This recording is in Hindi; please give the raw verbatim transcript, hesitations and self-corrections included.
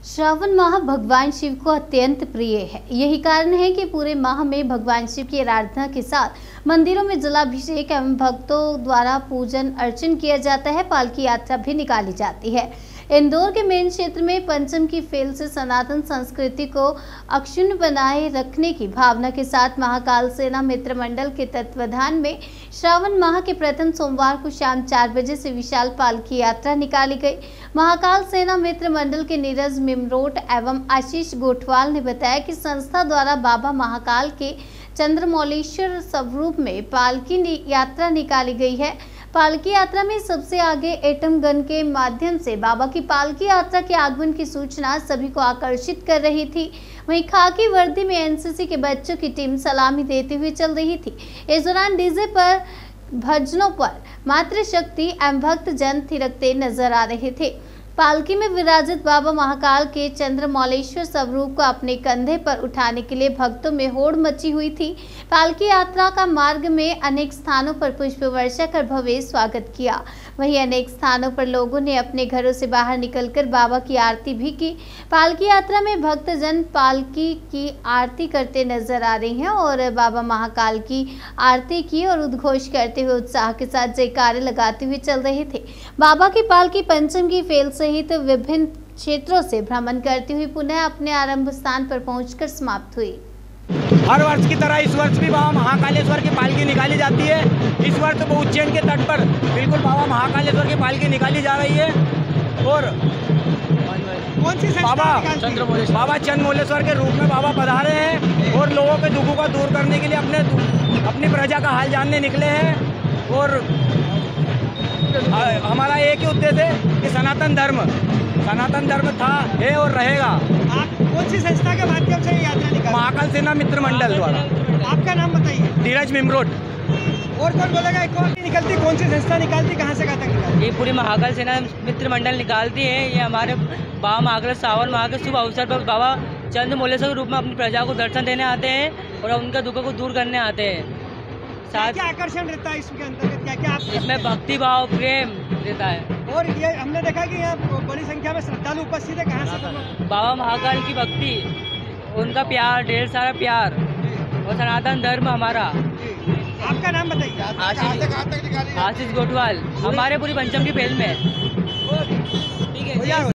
श्रावण माह भगवान शिव को अत्यंत प्रिय है। यही कारण है कि पूरे माह में भगवान शिव की आराधना के साथ मंदिरों में जलाभिषेक एवं भक्तों द्वारा पूजन अर्चन किया जाता है। पालकी यात्रा भी निकाली जाती है। इंदौर के मेन क्षेत्र में पंचम की फेल से सनातन संस्कृति को अक्षुण्ण बनाए रखने की भावना के साथ महाकाल सेना मित्र मंडल के तत्वाधान में श्रावण माह के प्रथम सोमवार को शाम चार बजे से विशाल पालकी यात्रा निकाली गई। महाकाल सेना मित्र मंडल के नीरज मिमरोट एवं आशीष गोठवाल ने बताया कि संस्था द्वारा बाबा महाकाल के चंद्रमौलेश्वर स्वरूप में पालकी यात्रा निकाली गई है। पालकी यात्रा में सबसे आगे एटम गन के माध्यम से बाबा की पालकी यात्रा के आगमन की सूचना सभी को आकर्षित कर रही थी। वहीं खाकी वर्दी में एनसीसी के बच्चों की टीम सलामी देते हुए चल रही थी। इस दौरान डीजे पर भजनों पर मातृशक्ति एवं भक्त जन थिरकते नजर आ रहे थे। पालकी में विराजित बाबा महाकाल के चंद्रमौलेश्वर स्वरूप को अपने कंधे पर उठाने के लिए भक्तों में होड़ मची हुई थी। पालकी यात्रा का मार्ग में अनेक स्थानों पर पुष्प वर्षा कर भव्य स्वागत किया। वहीं अनेक स्थानों पर लोगों ने अपने घरों से बाहर निकलकर बाबा की आरती भी की। पालकी यात्रा में भक्तजन पालकी की आरती करते नजर आ रहे हैं और बाबा महाकाल की आरती की और उद्घोष करते हुए उत्साह के साथ जयकारे लगाते हुए चल रहे थे। बाबा की पालकी पंचम की फेल सहित विभिन्न क्षेत्रों से भ्रमण करती हुई पुनः अपने आरंभ स्थान पर पहुंचकर समाप्त हुई। हर वर्ष की तरह इस वर्ष भी बाबा महाकालेश्वर की पालकी निकाली जाती है। इस वर्ष तो उज्जैन के तट पर बिल्कुल बाबा महाकालेश्वर की पालकी निकाली जा रही है और कौन सी बाबा चंद्रमौलेश्वर बाबा चंद्रमौलेश्वर के रूप में बाबा पधारे हैं और लोगों के दुखों को दूर करने के लिए अपने अपनी प्रजा का हाल जानने निकले हैं। और हमारा एक ही उद्देश्य है कि सनातन धर्म सनातन धर्म था, है और रहेगा। आप कौन सी संस्था के माध्यम से यात्रा निकाली? महाकाल सेना मित्र मंडल द्वारा। आपका नाम बताइए। नीरज मिमरोट। और कौन बोलेगा कौन निकलती, कौन सी संस्था निकालती, कहाँ से कहाँ तक निकालती? ये पूरी महाकाल सेना मित्र मंडल निकालती है। ये हमारे बाबा महाकाल सावन माह के शुभ अवसर पर बाबा चंद्रमौलेश्वर के रूप में अपनी प्रजा को दर्शन देने आते हैं और उनके दुखों को दूर करने आते हैं। साथ क्या आकर्षण रहता है इसके अंतर्गत, क्या क्या आप इसमें भक्ति भाव प्रेम रहता है। और ये हमने देखा कि यहाँ बड़ी संख्या में श्रद्धालु उपस्थित है। कहाँ से? बाबा महाकाल की भक्ति, उनका प्यार, ढेर सारा प्यार और सनातन धर्म हमारा। आपका नाम बताइए। आशीष आशीष गोठवाल। हमारे पूरी पंचम की फेल में। ठीक है।